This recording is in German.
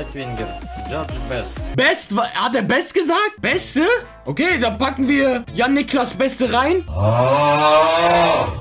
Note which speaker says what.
Speaker 1: Nightwinger. Judge Best.
Speaker 2: Best? Hat er Best gesagt? Beste? Okay, dann packen wir Jan-Niklas Beste rein.